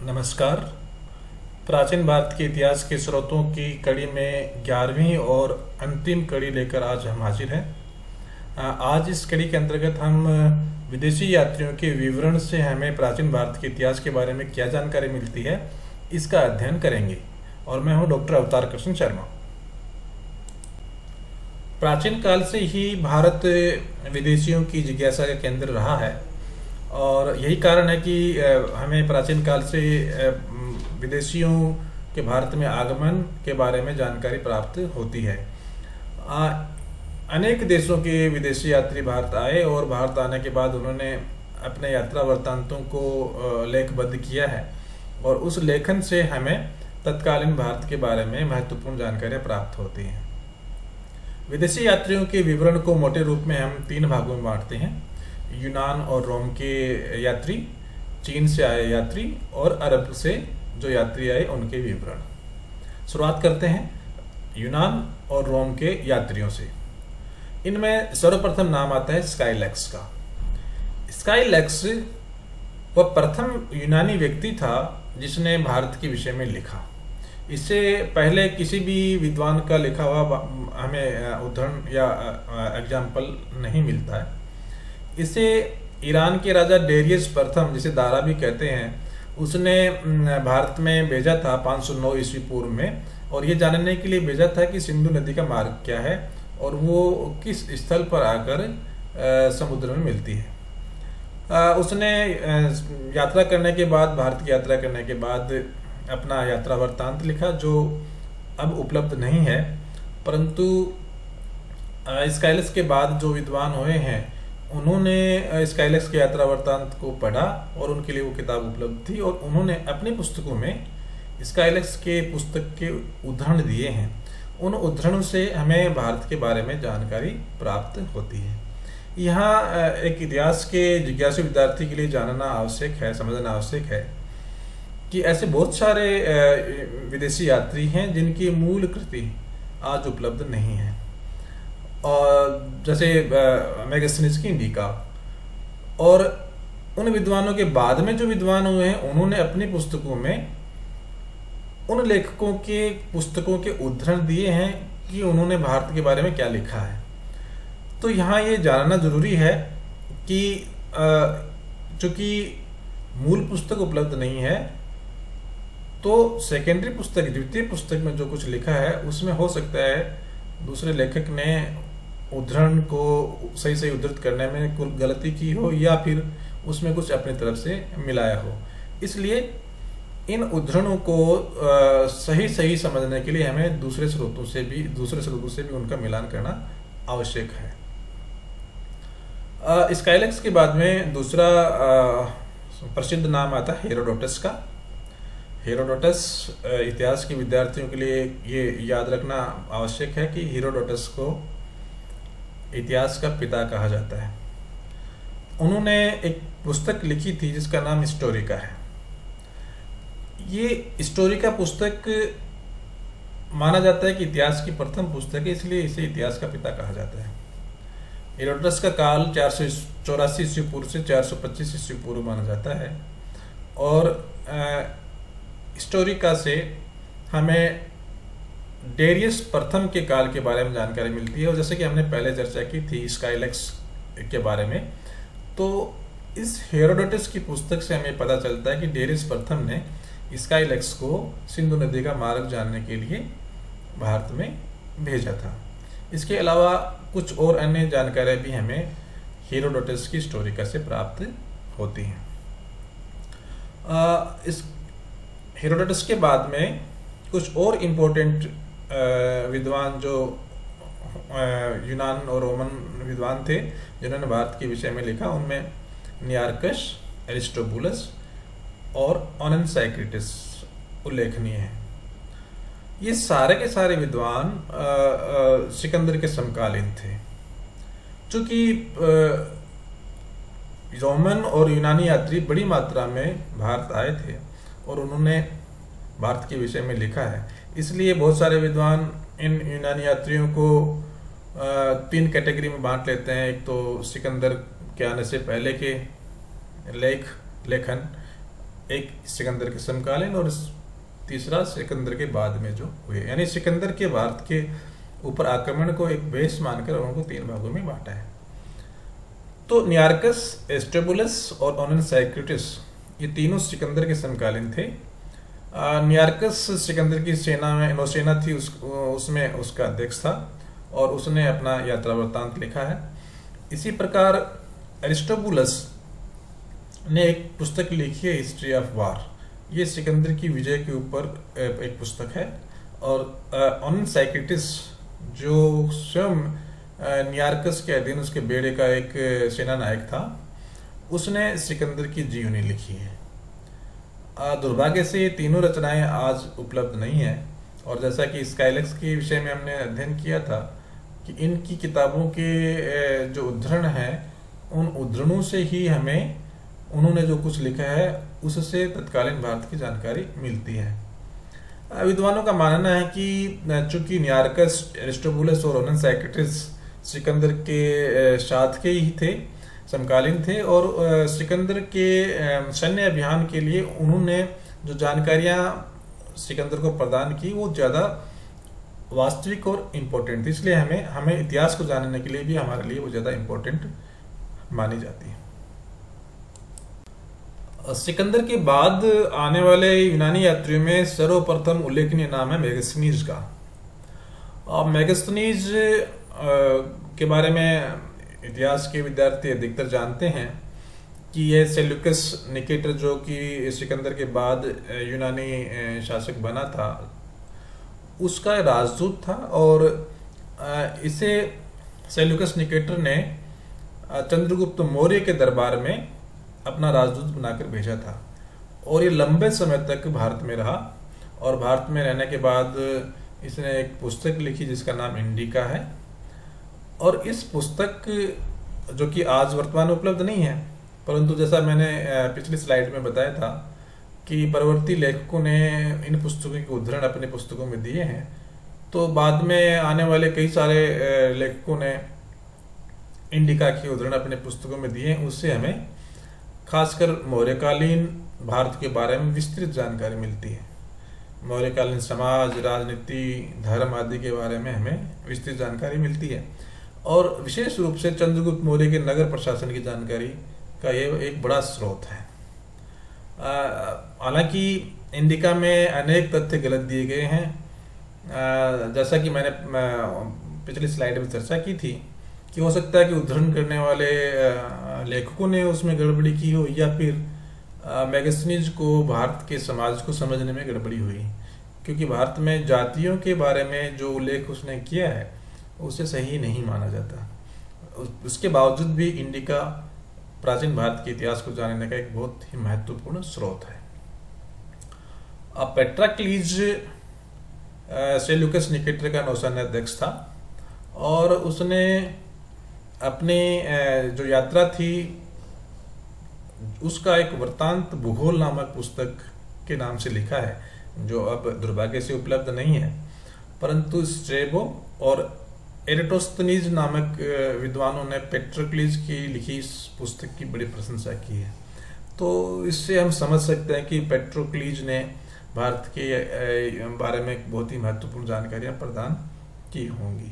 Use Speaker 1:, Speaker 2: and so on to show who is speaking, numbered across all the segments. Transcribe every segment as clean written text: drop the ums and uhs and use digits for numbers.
Speaker 1: नमस्कार। प्राचीन भारत के इतिहास के स्रोतों की कड़ी में 11वीं और अंतिम कड़ी लेकर आज हम हाजिर हैं। आज इस कड़ी के अंतर्गत हम विदेशी यात्रियों के विवरण से हमें प्राचीन भारत के इतिहास के बारे में क्या जानकारी मिलती है, इसका अध्ययन करेंगे। और मैं हूं डॉक्टर अवतार कृष्ण शर्मा। प्राचीन काल से ही भारत विदेशियों की जिज्ञासा का केंद्र रहा है और यही कारण है कि हमें प्राचीन काल से विदेशियों के भारत में आगमन के बारे में जानकारी प्राप्त होती है। अनेक देशों के विदेशी यात्री भारत आए और भारत आने के बाद उन्होंने अपने यात्रा वृत्तांतों को लेखबद्ध किया है और उस लेखन से हमें तत्कालीन भारत के बारे में महत्वपूर्ण जानकारियाँ प्राप्त होती हैं। विदेशी यात्रियों के विवरण को मोटे रूप में हम 3 भागों में बांटते हैं: यूनान और रोम के यात्री, चीन से आए यात्री और अरब से जो यात्री आए उनके विवरण। शुरुआत करते हैं यूनान और रोम के यात्रियों से। इनमें सर्वप्रथम नाम आता है स्काइलैक्स का। स्काइलैक्स वह प्रथम यूनानी व्यक्ति था जिसने भारत के विषय में लिखा। इससे पहले किसी भी विद्वान का लिखा हुआ हमें उदाहरण या एग्जाम्पल नहीं मिलता है। इसे ईरान के राजा डेरियस प्रथम, जिसे दारा भी कहते हैं, उसने भारत में भेजा था 509 ईस्वी पूर्व में, और ये जानने के लिए भेजा था कि सिंधु नदी का मार्ग क्या है और वो किस स्थल पर आकर समुद्र में मिलती है। उसने यात्रा करने के बाद, भारत की यात्रा करने के बाद अपना यात्रा वृत्तांत लिखा, जो अब उपलब्ध नहीं है, परंतु स्काइलस के बाद जो विद्वान हुए हैं उन्होंने स्काइलस के यात्रा वृत्तांत को पढ़ा और उनके लिए वो किताब उपलब्ध थी और उन्होंने अपनी पुस्तकों में स्काइलस के पुस्तक के उद्धरण दिए हैं। उन उद्धरणों से हमें भारत के बारे में जानकारी प्राप्त होती है। यहाँ एक इतिहास के जिज्ञासु विद्यार्थी के लिए जानना आवश्यक है, समझना आवश्यक है कि ऐसे बहुत सारे विदेशी यात्री हैं जिनकी मूल कृति आज उपलब्ध नहीं है, और जैसे मेगास्थनीज का। और उन विद्वानों के बाद में जो विद्वान हुए हैं उन्होंने अपनी पुस्तकों में उन लेखकों के पुस्तकों के उद्धरण दिए हैं कि उन्होंने भारत के बारे में क्या लिखा है। तो यहाँ ये जानना जरूरी है कि चूंकि मूल पुस्तक उपलब्ध नहीं है, तो सेकेंडरी पुस्तक, द्वितीय पुस्तक में जो कुछ लिखा है उसमें हो सकता है दूसरे लेखक ने उद्धरण को सही उद्धृत करने में कुछ गलती की हो या फिर उसमें कुछ अपनी तरफ से मिलाया हो। इसलिए इन उद्धरणों को सही समझने के लिए हमें दूसरे स्रोतों से भी उनका मिलान करना आवश्यक है। स्काइलैक्स के बाद में दूसरा प्रसिद्ध नाम आता है हेरोडोटस का। हेरोडोटस इतिहास के विद्यार्थियों के लिए ये याद रखना आवश्यक है कि हेरोडोटस को इतिहास का पिता कहा जाता है। उन्होंने एक पुस्तक लिखी थी जिसका नाम हिस्टोरिका है। ये हिस्टोरिका पुस्तक माना जाता है कि इतिहास की प्रथम पुस्तक है, इसलिए इसे इतिहास का पिता कहा जाता है। हेरोडोटस का काल 484 ईस्वी पूर्व से 425 ईस्वी पूर्व माना जाता है और हिस्टोरिका से हमें डेरियस प्रथम के काल के बारे में जानकारी मिलती है। और जैसे कि हमने पहले चर्चा की थी स्काइलैक्स के बारे में, तो इस हेरोडोटस की पुस्तक से हमें पता चलता है कि डेरियस प्रथम ने स्काइलैक्स को सिंधु नदी का मार्ग जानने के लिए भारत में भेजा था। इसके अलावा कुछ और अन्य जानकारियाँ भी हमें हेरोडोटस की हिस्टोरिका से प्राप्त होती हैं। इस हेरोडोटस के बाद में कुछ और इम्पोर्टेंट विद्वान जो यूनान और रोमन विद्वान थे जिन्होंने भारत के विषय में लिखा, उनमें नियार्कस, एरिस्टोबुलस और ओनेनसाइक्रिटस उल्लेखनीय हैं। ये सारे के सारे विद्वान सिकंदर के समकालीन थे। चूंकि रोमन और यूनानी यात्री बड़ी मात्रा में भारत आए थे और उन्होंने भारत के विषय में लिखा है, इसलिए बहुत सारे विद्वान इन यूनानी यात्रियों को 3 कैटेगरी में बांट लेते हैं। एक तो सिकंदर के आने से पहले के लेखन, एक सिकंदर के समकालीन और तीसरा सिकंदर के बाद में जो हुए, यानी सिकंदर के भारत के ऊपर आक्रमण को एक बेस मानकर उनको 3 भागों में बांटा है। तो नियार्कस, एस्ट्रेबुलस और ओनोसाइक्रिटस ये तीनों सिकंदर के समकालीन थे। नियार्कस सिकंदर की सेना में नौसेना थी, उसमें उसका अध्यक्ष था और उसने अपना यात्रा वृत्तांत लिखा है। इसी प्रकार एरिस्टोबुलस ने एक पुस्तक लिखी है, हिस्ट्री ऑफ वार। ये सिकंदर की विजय के ऊपर एक पुस्तक है। और ओनोसाइक्रिटस जो स्वयं नियार्कस के अधीन उसके बेड़े का एक सेना नायक था, उसने सिकंदर की जीवनी लिखी है। दुर्भाग्य से ये तीनों रचनाएं आज उपलब्ध नहीं है। और जैसा कि स्काइलैक्स के विषय में हमने अध्ययन किया था कि इनकी किताबों के जो उद्धरण हैं, उन उद्धरणों से ही हमें उन्होंने जो कुछ लिखा है उससे तत्कालीन भारत की जानकारी मिलती है। विद्वानों का मानना है कि चूंकि नियार्कस, एरिस्टोबुलस और ओनोसाइक्रिटस सिकंदर के साथ के ही थे, समकालीन थे, और सिकंदर के सैन्य अभियान के लिए उन्होंने जो जानकारियां सिकंदर को प्रदान की वो ज़्यादा वास्तविक और इम्पोर्टेंट थी। इसलिए हमें इतिहास को जानने के लिए भी हमारे लिए वो ज़्यादा इम्पोर्टेंट मानी जाती है। सिकंदर के बाद आने वाले यूनानी यात्रियों में सर्वप्रथम उल्लेखनीय नाम है मेगास्थनीज का। और मेगास्थनीज के बारे में इतिहास के विद्यार्थी अधिकतर जानते हैं कि यह सेल्यूकस निकेटर, जो कि सिकंदर के बाद यूनानी शासक बना था, उसका राजदूत था। और इसे सेल्यूकस निकेटर ने चंद्रगुप्त मौर्य के दरबार में अपना राजदूत बनाकर भेजा था। और ये लंबे समय तक भारत में रहा। और भारत में रहने के बाद इसने एक पुस्तक लिखी जिसका नाम इंडिका है। और इस पुस्तक, जो कि आज वर्तमान में उपलब्ध नहीं है, परंतु जैसा मैंने पिछली स्लाइड में बताया था कि परवर्ती लेखकों ने इन पुस्तकों के उद्धरण अपने पुस्तकों में दिए हैं, तो बाद में आने वाले कई सारे लेखकों ने इंडिका के उद्धरण अपने पुस्तकों में दिए हैं। उससे हमें खासकर मौर्यकालीन भारत के बारे में विस्तृत जानकारी मिलती है। मौर्यकालीन समाज, राजनीति, धर्म आदि के बारे में हमें विस्तृत जानकारी मिलती है। और विशेष रूप से चंद्रगुप्त मौर्य के नगर प्रशासन की जानकारी का ये एक बड़ा स्रोत है। हालांकि इंडिका में अनेक तथ्य गलत दिए गए हैं। जैसा कि मैंने पिछली स्लाइड में चर्चा की थी कि हो सकता है कि उद्धरण करने वाले लेखकों ने उसमें गड़बड़ी की हो, या फिर मेगास्थनीज को भारत के समाज को समझने में गड़बड़ी हुई, क्योंकि भारत में जातियों के बारे में जो उल्लेख उसने किया है उसे सही नहीं माना जाता। उसके बावजूद भी इंडिका प्राचीन भारत के इतिहास को जानने का एक बहुत ही महत्वपूर्ण स्रोत है। अब पेट्राक्लीज सेल्यूकस निकेटर का नौसेना अध्यक्ष था और उसने अपने जो यात्रा थी उसका एक वृत्तांत भूगोल नामक पुस्तक के नाम से लिखा है, जो अब दुर्भाग्य से उपलब्ध नहीं है। परंतु स्ट्रेबो और एरेटोस्थनीज नामक विद्वानों ने पेट्रोक्लीज की लिखी इस पुस्तक की बड़ी प्रशंसा की है। तो इससे हम समझ सकते हैं कि पेट्रोक्लीज ने भारत के बारे में बहुत ही महत्वपूर्ण जानकारियां प्रदान की होंगी।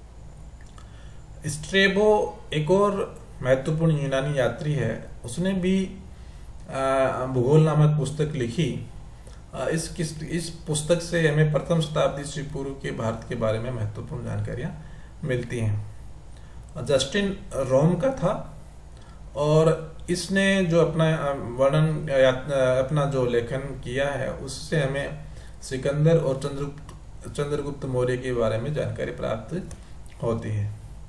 Speaker 1: स्ट्रेबो एक और महत्वपूर्ण यूनानी यात्री है, उसने भी भूगोल नामक पुस्तक लिखी। इस पुस्तक से हमें प्रथम शताब्दी से पूर्व के भारत के बारे में महत्वपूर्ण जानकारियां मिलती हैं। जस्टिन रोम का था और इसने जो अपना वर्णन अपना जो लेखन किया है उससे हमें सिकंदर और चंद्रगुप्त मौर्य के बारे में जानकारी प्राप्त होती है।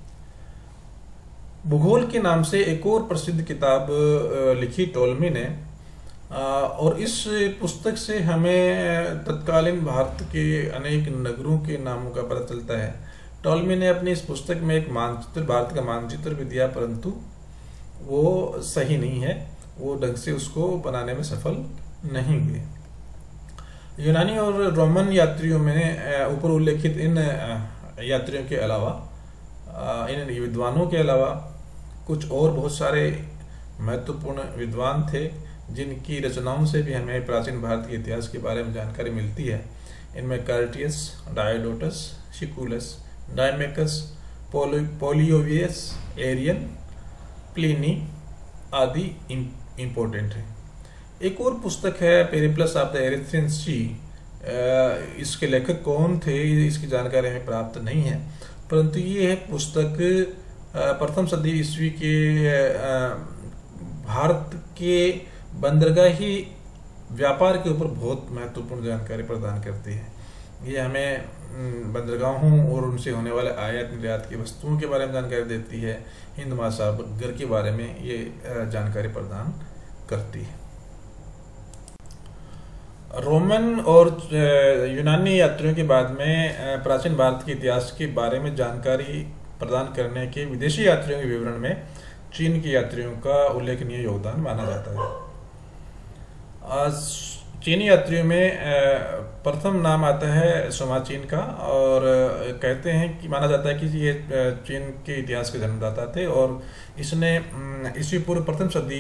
Speaker 1: भूगोल के नाम से एक और प्रसिद्ध किताब लिखी टोलमी ने, और इस पुस्तक से हमें तत्कालीन भारत के अनेक नगरों के नामों का पता चलता है। टोलमी ने अपनी इस पुस्तक में एक मानचित्र, भारत का मानचित्र भी दिया, परंतु वो सही नहीं है, वो ढंग से उसको बनाने में सफल नहीं हुए। यूनानी और रोमन यात्रियों में ऊपर उल्लेखित इन यात्रियों के अलावा, इन विद्वानों के अलावा कुछ और बहुत सारे महत्वपूर्ण विद्वान थे जिनकी रचनाओं से भी हमें प्राचीन भारत के इतिहास के बारे में जानकारी मिलती है। इनमें Curtius, Diodotus, Siculus, Deimachus, Polybius, Arrian, Pliny आदि इम्पोर्टेंट है। एक और पुस्तक है Periplus of the Erythraean Sea. इसके लेखक कौन थे इसकी जानकारी हमें प्राप्त नहीं है, परंतु ये है पुस्तक प्रथम सदी ईस्वी के भारत के बंदरगाही व्यापार के ऊपर बहुत महत्वपूर्ण जानकारी प्रदान करती है। ये हमें बंदरगाहों और उनसे होने वाले आयात निर्यात की वस्तुओं के बारे में जानकारी देती है। हिंद महासागर के बारे में ये जानकारी प्रदान करती है। रोमन और यूनानी यात्रियों के बाद में प्राचीन भारत के इतिहास के बारे में जानकारी प्रदान करने के विदेशी यात्रियों के विवरण में चीन के यात्रियों का उल्लेखनीय योगदान माना जाता है। चीनी यात्रियों में प्रथम नाम आता है सोमाचीन का, और कहते हैं कि माना जाता है कि ये चीन के इतिहास के जन्मदाता थे और इसने ईस्वी पूर्व प्रथम सदी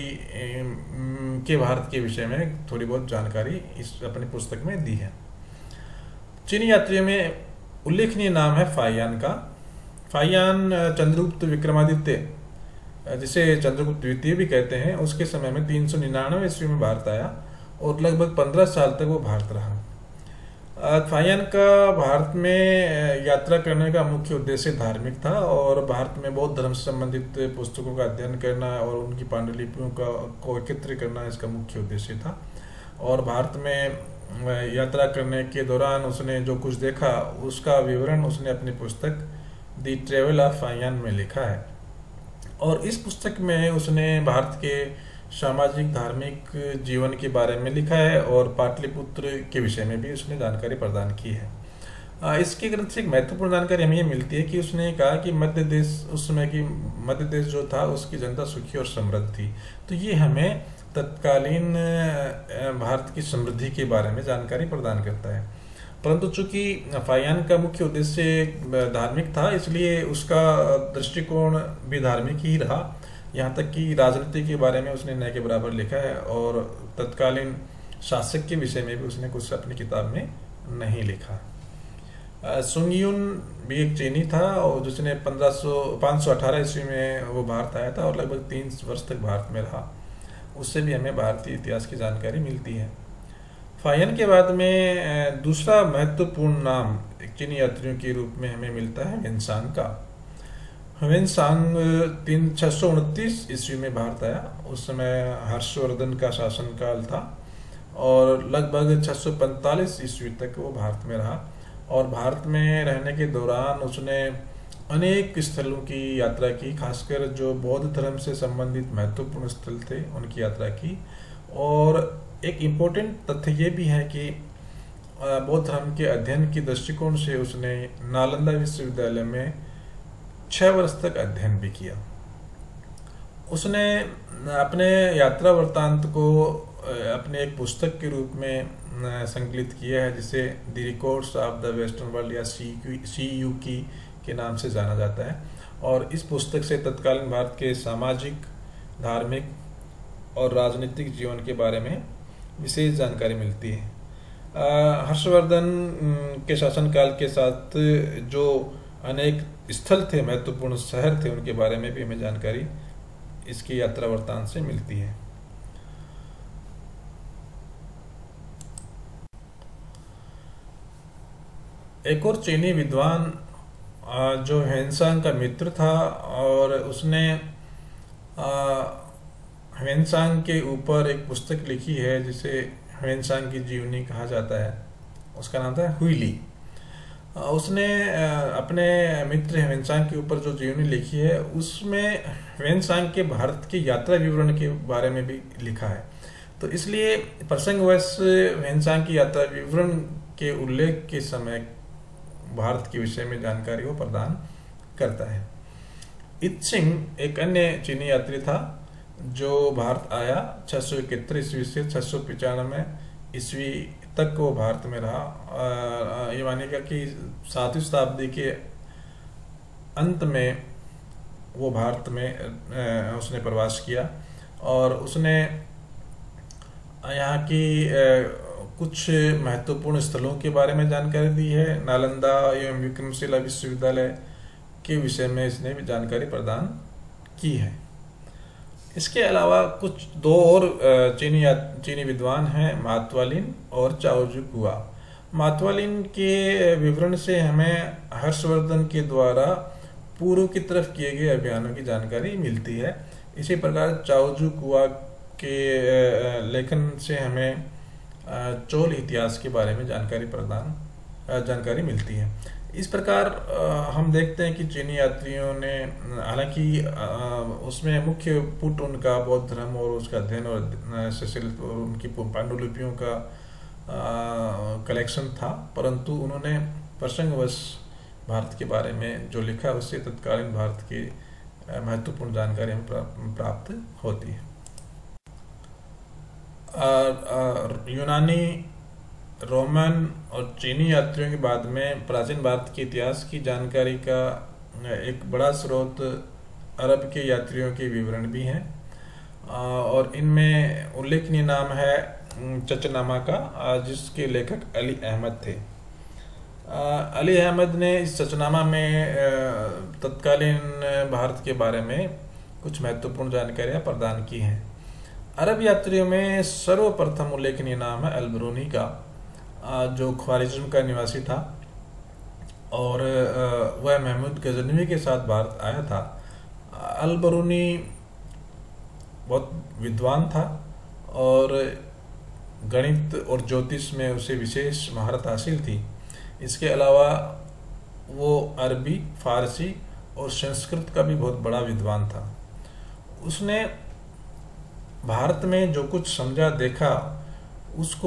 Speaker 1: के भारत के विषय में थोड़ी बहुत जानकारी इस अपनी पुस्तक में दी है। चीनी यात्रियों में उल्लेखनीय नाम है फाहियान का। फाहियान चंद्रगुप्त विक्रमादित्य, जिसे चंद्रगुप्त द्वितीय भी कहते हैं, उसके समय में 399 ईस्वी में भारत आया और लगभग 15 साल तक वो भारत रहा। फाहियान का भारत में यात्रा करने का मुख्य उद्देश्य धार्मिक था और भारत में बौद्ध धर्म से संबंधित पुस्तकों का अध्ययन करना और उनकी पांडुलिपियों को एकत्र करना इसका मुख्य उद्देश्य था। और भारत में यात्रा करने के दौरान उसने जो कुछ देखा उसका विवरण उसने अपनी पुस्तक द ट्रेवल ऑफ फाहियान में लिखा है। और इस पुस्तक में उसने भारत के सामाजिक धार्मिक जीवन के बारे में लिखा है और पाटलिपुत्र के विषय में भी उसने जानकारी प्रदान की है। इसके ग्रंथ से एक महत्वपूर्ण जानकारी हमें ये मिलती है कि उसने कहा कि मध्य देश, उस समय की मध्य देश जो था उसकी जनता सुखी और समृद्ध थी। तो ये हमें तत्कालीन भारत की समृद्धि के बारे में जानकारी प्रदान करता है। परंतु चूंकि फाहियान का मुख्य उद्देश्य धार्मिक था, इसलिए उसका दृष्टिकोण भी धार्मिक ही रहा। यहाँ तक कि राजनीति के बारे में उसने न के बराबर लिखा है और तत्कालीन शासक के विषय में भी उसने कुछ अपनी किताब में नहीं लिखा। सुंगयुन भी एक चीनी था और जिसने 518 ईस्वी में वो भारत आया था और लगभग 3 वर्ष तक भारत में रहा। उससे भी हमें भारतीय इतिहास की जानकारी मिलती है। फाहियान के बाद में दूसरा महत्वपूर्ण नाम एक चीनी यात्रियों के रूप में हमें मिलता है ह्वेनसांग का। ह्वेनसांग 629 ईस्वी में भारत आया। उस समय हर्षवर्धन का शासनकाल था और लगभग 645 ईस्वी तक वो भारत में रहा। और भारत में रहने के दौरान उसने अनेक स्थलों की यात्रा की, खासकर जो बौद्ध धर्म से संबंधित महत्वपूर्ण स्थल थे उनकी यात्रा की। और एक इम्पोर्टेंट तथ्य ये भी है कि बौद्ध धर्म के अध्ययन के दृष्टिकोण से उसने नालंदा विश्वविद्यालय में 6 वर्ष तक अध्ययन भी किया। उसने अपने यात्रा वृत्तांत को अपने एक पुस्तक के रूप में संकलित किया है, जिसे the records of the western world या CUK के नाम से जाना जाता है। और इस पुस्तक से तत्कालीन भारत के सामाजिक, धार्मिक और राजनीतिक जीवन के बारे में विशेष जानकारी मिलती है। हर्षवर्धन के शासनकाल के साथ जो अनेक स्थल थे, महत्वपूर्ण शहर थे, उनके बारे में भी हमें जानकारी इसकी यात्रा वृत्तांत से मिलती है। एक और चीनी विद्वान जो ह्वेनसांग का मित्र था और उसने ह्वेनसांग के ऊपर एक पुस्तक लिखी है जिसे ह्वेनसांग की जीवनी कहा जाता है। उसका नाम था हुईली। उसने अपने मित्र ह्वेनसांग के ऊपर जो जीवनी लिखी है उसमें ह्वेनसांग के भारत की यात्रा विवरण के बारे में भी लिखा है। तो इसलिए प्रसंगवश ह्वेनसांग की यात्रा विवरण के उल्लेख के समय भारत के विषय में जानकारी वो प्रदान करता है। इत्सिंग एक अन्य चीनी यात्री था जो भारत आया 671 ईस्वी से 695 ईस्वी तक वो भारत में रहा। ये मानेगा कि 7वीं शताब्दी के अंत में वो भारत में उसने प्रवास किया और उसने यहाँ की कुछ महत्वपूर्ण स्थलों के बारे में जानकारी दी है। नालंदा एवं विक्रमशिला विश्वविद्यालय के विषय में इसने भी जानकारी प्रदान की है। इसके अलावा कुछ दो और चीनी विद्वान हैं, मातवालिन और चाओजू कुआ। मातवालिन के विवरण से हमें हर्षवर्धन के द्वारा पूर्व की तरफ किए गए अभियानों की जानकारी मिलती है। इसी प्रकार चाओजू कुआ के लेखन से हमें चोल इतिहास के बारे में जानकारी मिलती है। इस प्रकार हम देखते हैं कि चीनी यात्रियों ने, हालांकि उसमें मुख्य पुट उनका बौद्ध धर्म और उसका अध्ययन और उनकी पांडुलिपियों का कलेक्शन था, परंतु उन्होंने प्रसंगवश भारत के बारे में जो लिखा उससे तत्कालीन भारत की महत्वपूर्ण जानकारी हमें प्राप्त होती है। यूनानी, रोमन और चीनी यात्रियों के बाद में प्राचीन भारत के इतिहास की जानकारी का एक बड़ा स्रोत अरब के यात्रियों के विवरण भी हैं, और इनमें उल्लेखनीय नाम है चचनामा का, जिसके लेखक अली अहमद थे। अली अहमद ने इस चचनामा में तत्कालीन भारत के बारे में कुछ महत्वपूर्ण जानकारियां प्रदान की हैं। अरब यात्रियों में सर्वप्रथम उल्लेखनीय नाम है अल-बरूनी का, जो ख्वारिज़्म का निवासी था और वह महमूद गजनवी के साथ भारत आया था। अल-बरूनी बहुत विद्वान था और गणित और ज्योतिष में उसे विशेष महारत हासिल थी। इसके अलावा वो अरबी, फारसी और संस्कृत का भी बहुत बड़ा विद्वान था। उसने भारत में जो कुछ समझा, देखा, उसको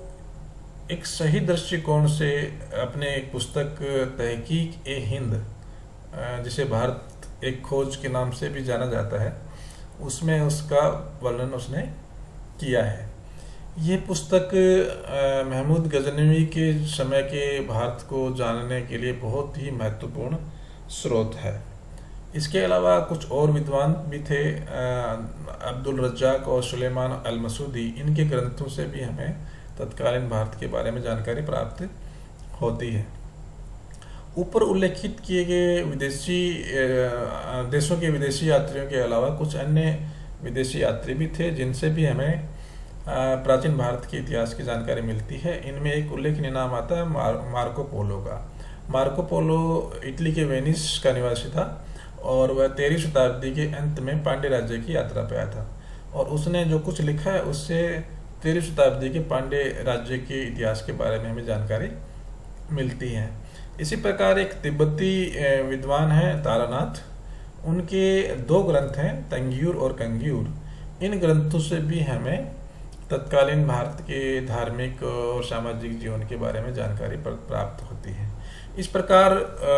Speaker 1: एक सही दृष्टिकोण से अपने एक पुस्तक तहकीक-ए-हिंद, जिसे भारत एक खोज के नाम से भी जाना जाता है, उसमें उसका वर्णन उसने किया है। ये पुस्तक महमूद गजनवी के समय के भारत को जानने के लिए बहुत ही महत्वपूर्ण स्रोत है। इसके अलावा कुछ और विद्वान भी थे, अब्दुल रज्जाक और सुलेमान अल-मसूदी। इनके ग्रंथों से भी हमें तत्कालीन भारत के बारे में जानकारी प्राप्त होती है। ऊपर उल्लेखित किए गए विदेशी देशों के विदेशी यात्रियों के अलावा कुछ अन्य विदेशी यात्री भी थे, जिनसे भी हमें प्राचीन भारत के इतिहास की जानकारी मिलती है। इनमें एक उल्लेखनीय नाम आता है मार्को पोलो का। मार्को पोलो इटली के वेनिस का निवासी था और वह 13वीं शताब्दी के अंत में पांड्य राज्य की यात्रा पे आया था, और उसने जो कुछ लिखा है उससे 13वीं शताब्दी के पांड्य राज्य के इतिहास के बारे में हमें जानकारी मिलती है। इसी प्रकार एक तिब्बती विद्वान है तारानाथ। उनके दो ग्रंथ हैं, तंग्यूर और कंग्यूर। इन ग्रंथों से भी हमें तत्कालीन भारत के धार्मिक और सामाजिक जीवन के बारे में जानकारी प्राप्त होती है। इस प्रकार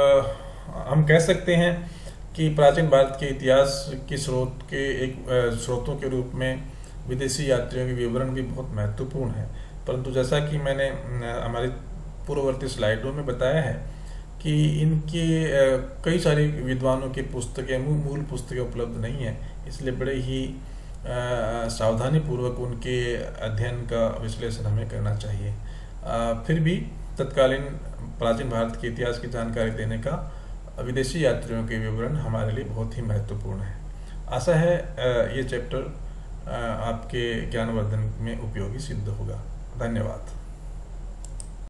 Speaker 1: हम कह सकते हैं कि प्राचीन भारत के इतिहास के स्रोतों के रूप में विदेशी यात्रियों के विवरण भी बहुत महत्वपूर्ण है। परंतु जैसा कि मैंने हमारी पूर्ववर्ती स्लाइडों में बताया है कि इनके कई सारे विद्वानों की पुस्तकें, मूल पुस्तकें उपलब्ध नहीं है, इसलिए बड़े ही सावधानी पूर्वक उनके अध्ययन का विश्लेषण हमें करना चाहिए। फिर भी तत्कालीन प्राचीन भारत के इतिहास की जानकारी देने का विदेशी यात्रियों के विवरण हमारे लिए बहुत ही महत्वपूर्ण है। आशा है ये चैप्टर आपके ज्ञानवर्धन में उपयोगी सिद्ध होगा। धन्यवाद।